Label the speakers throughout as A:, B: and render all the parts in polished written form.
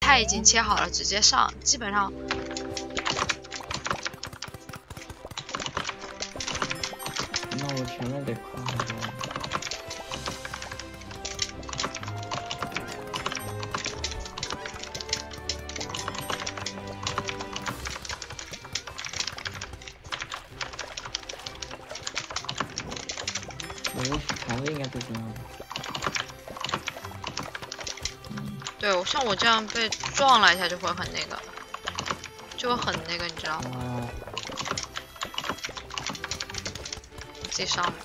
A: 菜已经切好了，直接上，基本上。
B: 那我前面得快很多。我的盘子应该都这样。
A: 对，像我这样被撞了一下就会很那个，就会很那个，你知道吗？自己上。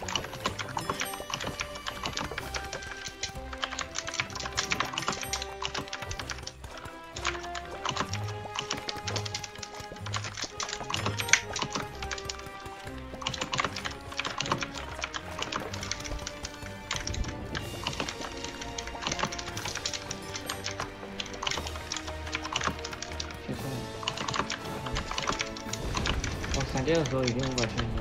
B: 我闪电的时候已经500千了。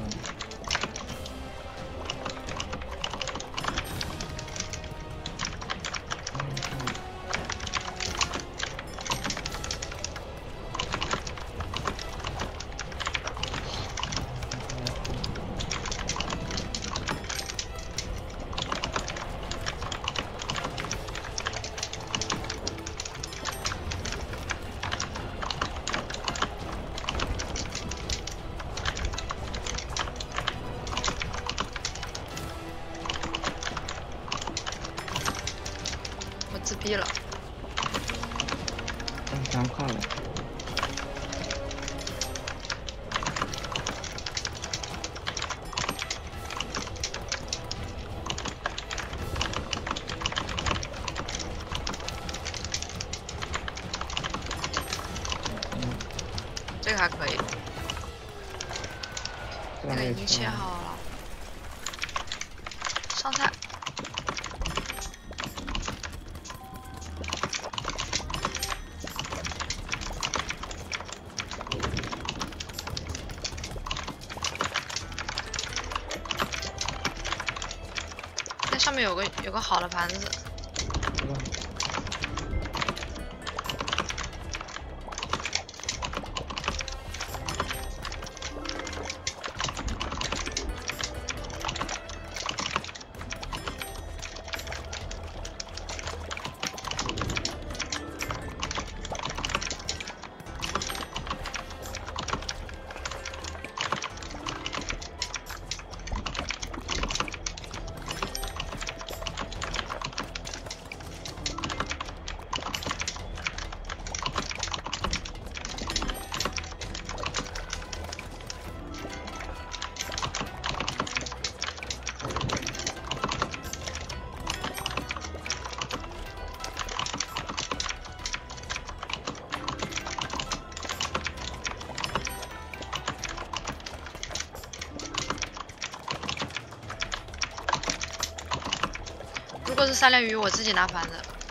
A: 自闭了。
B: 咱快了。
A: 这个还可以。那个已经切好了。上菜。那上面有个好的盘子。如果是3连鱼，我自己拿盘子。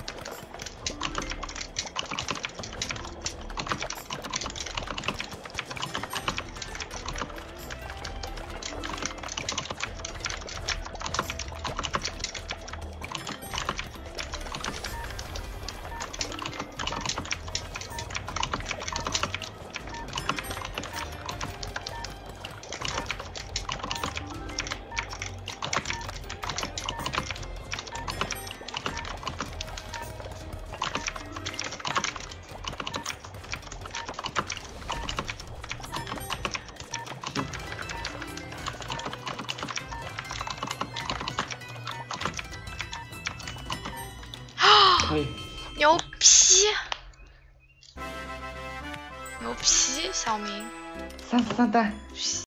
A: 牛批！牛批，小明。
B: 33单。